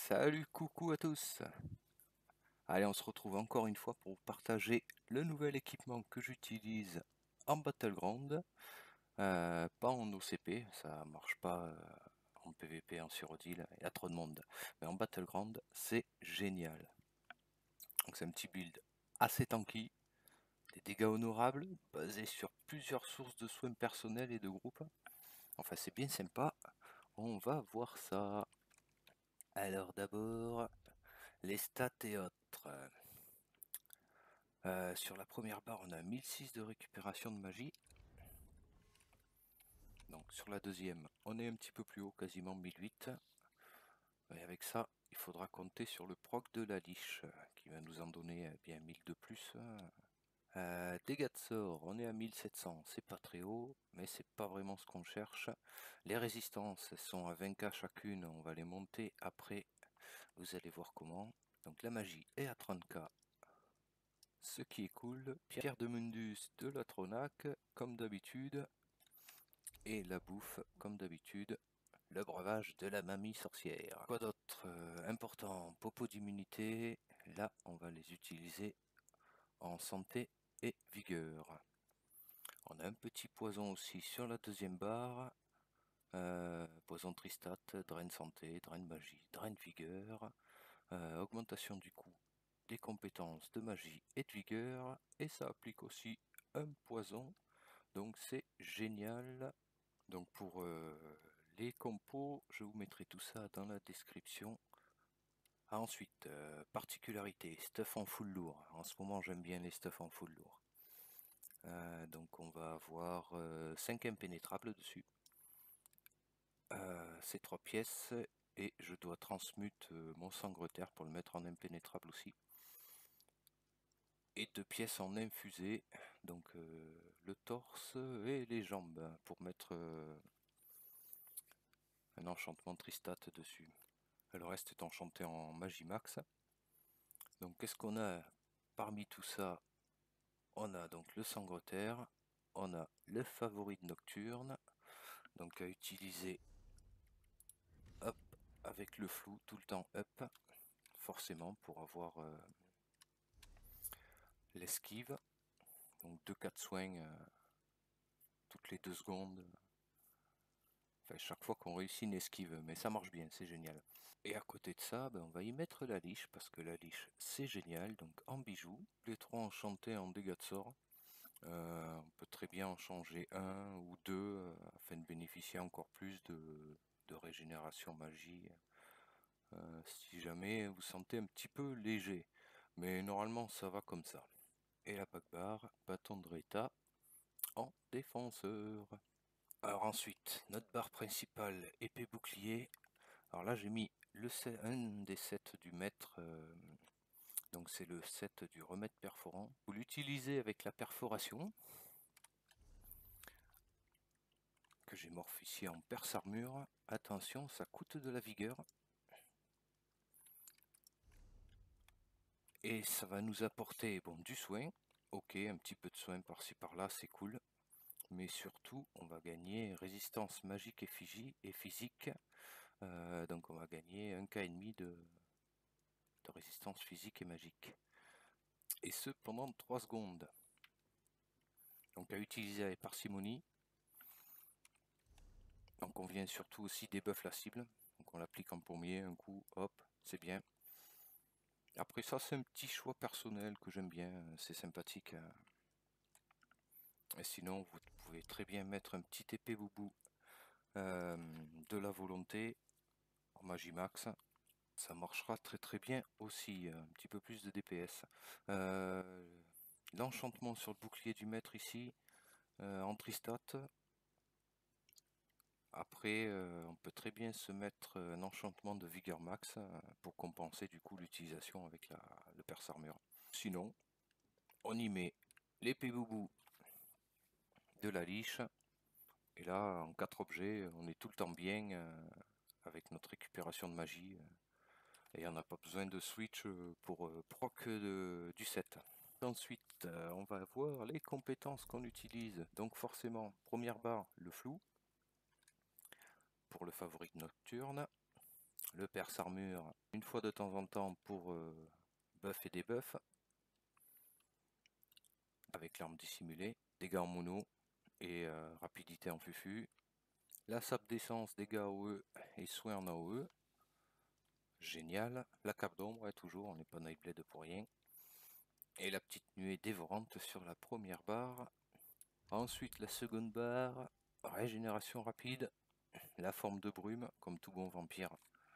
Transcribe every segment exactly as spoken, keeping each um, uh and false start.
Salut, coucou à tous. Allez, on se retrouve encore une fois pour vous partager le nouvel équipement que j'utilise en Battleground. Euh, pas en O C P, ça marche pas euh, en P V P, en Surodil, il y a trop de monde. Mais en Battleground, c'est génial. Donc c'est un petit build assez tanky, des dégâts honorables, basés sur plusieurs sources de soins personnels et de groupe. Enfin, c'est bien sympa. On va voir ça. Alors d'abord, les stats et autres. Euh, sur la première barre, on a mille six de récupération de magie. Donc sur la deuxième, on est un petit peu plus haut, quasiment mille huit. Et avec ça, il faudra compter sur le proc de la liche, qui va nous en donner eh bien mille de plus. Euh, dégâts de sort, on est à mille sept cents, c'est pas très haut, mais c'est pas vraiment ce qu'on cherche. Les résistances sont à vingt K chacune, on va les monter après, vous allez voir comment. Donc la magie est à trente K. Ce qui est cool, Pierre de Mundus de la Tronac, comme d'habitude, et la bouffe, comme d'habitude, le breuvage de la mamie sorcière. Quoi d'autre euh, important? Popo d'immunité, là on va les utiliser en santé et vigueur. On a un petit poison aussi sur la deuxième barre, euh, poison Tristat, drain santé, drain magie, drain vigueur, euh, augmentation du coût des compétences de magie et de vigueur, et ça applique aussi un poison, donc c'est génial. Donc pour euh, les compos, je vous mettrai tout ça dans la description. Ah, ensuite, euh, particularité, stuff en full lourd. En ce moment j'aime bien les stuff en full lourd. Euh, donc on va avoir euh, cinq impénétrables dessus. Euh, ces trois pièces, et je dois transmute euh, mon sangre-terre pour le mettre en impénétrable aussi. Et deux pièces en infusé, donc euh, le torse et les jambes, pour mettre euh, un enchantement Tristat dessus. Le reste est enchanté en magie max. Donc qu'est-ce qu'on a parmi tout ça? On a donc le sangre-terre, on a le favori de nocturne, donc à utiliser hop, avec le flou tout le temps up, forcément pour avoir euh, l'esquive. Donc deux quatre soins euh, toutes les deux secondes. Enfin, chaque fois qu'on réussit une esquive, mais ça marche bien, c'est génial. Et à côté de ça, ben, on va y mettre la liche, parce que la liche c'est génial. Donc en bijoux, les trois enchantés en dégâts de sort. Euh, on peut très bien en changer un ou deux euh, afin de bénéficier encore plus de, de régénération magie. Euh, si jamais vous sentez un petit peu léger. Mais normalement ça va comme ça. Et la pack-barre, bâton de Reta en défenseur. Alors ensuite, notre barre principale, épée bouclier. Alors là j'ai mis le set, un des sets du maître, euh, donc c'est le set du remède perforant. Vous l'utilisez avec la perforation, que j'ai morphifié en perce armure. Attention, ça coûte de la vigueur. Et ça va nous apporter bon, du soin. Ok, un petit peu de soin par-ci par-là, c'est cool. Mais surtout, on va gagner résistance magique et, physi et physique. Euh, donc on va gagner un K et demi de, de résistance physique et magique. Et ce pendant trois secondes. Donc à utiliser avec parcimonie. Donc on vient surtout aussi débuff la cible. Donc on l'applique en premier, un coup, hop, c'est bien. Après ça c'est un petit choix personnel que j'aime bien, c'est sympathique. Et sinon vous pouvez très bien mettre un petit épée boubou euh, de la volonté en magie max. Ça marchera très très bien aussi, un petit peu plus de D P S. Euh, L'enchantement sur le bouclier du maître ici, euh, en Tristat. Après, euh, on peut très bien se mettre un enchantement de vigueur max euh, pour compenser du coup l'utilisation avec la, le perce armure. Sinon, on y met l'épée boubou de la liche. Et là, en quatre objets, on est tout le temps bien euh, avec notre récupération de magie. Euh, et on n'a pas besoin de switch euh, pour euh, proc de, du set. Ensuite, euh, on va voir les compétences qu'on utilise. Donc forcément, première barre, le flou. Pour le favori nocturne. le perce armure une fois de temps en temps pour euh, buff et debuff, avec l'arme dissimulée, dégâts en mono et euh, rapidité en fufu. La sape d'essence, dégâts A O E et soins en A O E. Génial. La cape d'ombre, ouais, toujours, on n'est pas Nightblade pour rien. Et la petite nuée dévorante sur la première barre. Ensuite, la seconde barre, régénération rapide, la forme de brume, comme tout bon vampire.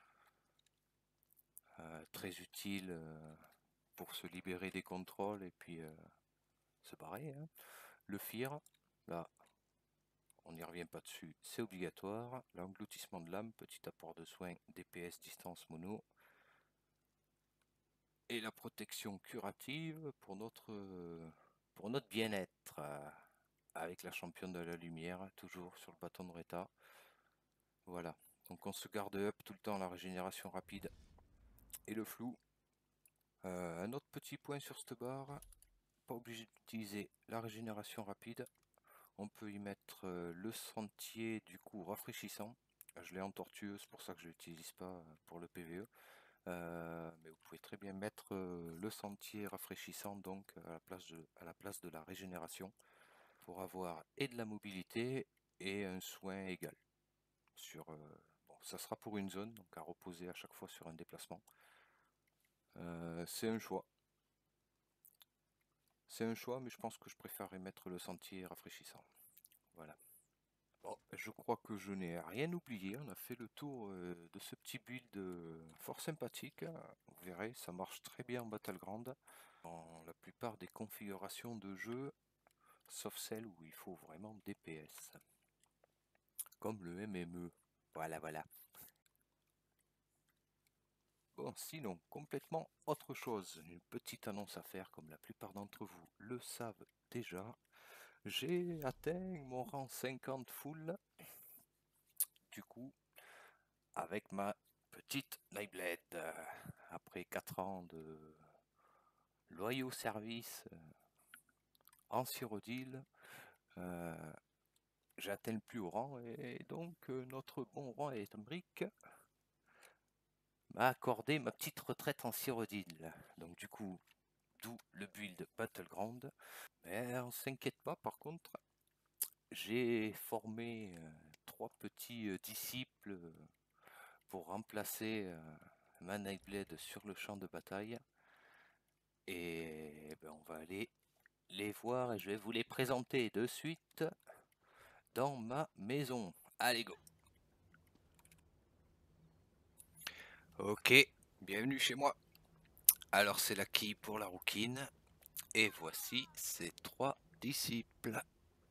Euh, très utile euh, pour se libérer des contrôles et puis euh, se barrer. Hein. Le Fear, là, on n'y revient pas dessus, c'est obligatoire. L'engloutissement de l'âme, petit apport de soins, D P S, distance mono. Et la protection curative pour notre, pour notre bien-être. Euh, avec la championne de la lumière, toujours sur le bâton de Reta. Voilà, donc on se garde up tout le temps la régénération rapide et le flou. Euh, un autre petit point sur cette barre, pas obligé d'utiliser la régénération rapide. On peut y mettre euh, le sentier du coup rafraîchissant. Je l'ai en tortueux, c'est pour ça que je l'utilise pas pour le P V E. Euh, mais vous pouvez très bien mettre euh, le sentier rafraîchissant donc à la place de, à la place de la régénération pour avoir et de la mobilité et un soin égal. Sur, euh, bon, ça sera pour une zone, donc à reposer à chaque fois sur un déplacement. Euh, c'est un choix. C'est un choix, mais je pense que je préférerais mettre le sentier rafraîchissant. Voilà. Bon, je crois que je n'ai rien oublié. On a fait le tour euh, de ce petit build euh, fort sympathique. Vous verrez, ça marche très bien en Battleground. Dans la plupart des configurations de jeu, sauf celles où il faut vraiment D P S. Comme le M M E. Voilà, voilà. Bon, sinon, complètement autre chose. Une petite annonce à faire, comme la plupart d'entre vous le savent déjà. J'ai atteint mon rang cinquante full. Du coup, avec ma petite Nightblade. Euh, après quatre ans de loyaux services euh, en Cyrodiil, euh, j'ai atteint le plus haut rang et donc euh, notre bon roi Emric m'a accordé ma petite retraite en Cyrodiil. Donc du coup, d'où le build Battleground. Mais on s'inquiète pas, par contre, j'ai formé euh, trois petits euh, disciples euh, pour remplacer euh, ma Nightblade sur le champ de bataille. Et ben, on va aller les voir et je vais vous les présenter de suite dans ma maison. Allez, go! Ok, bienvenue chez moi. Alors c'est la quille pour la rouquine. Et voici ses trois disciples.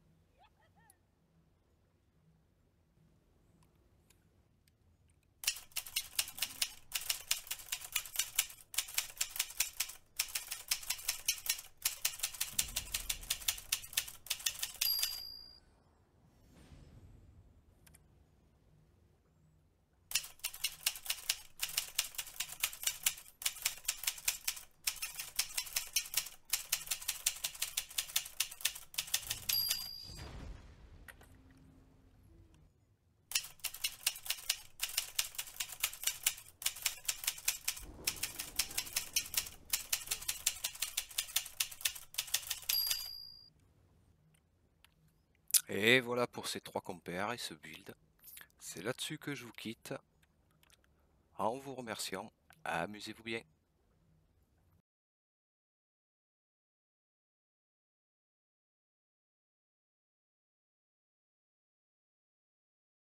Et voilà pour ces trois compères et ce build. C'est là-dessus que je vous quitte, en vous remerciant. Amusez-vous bien.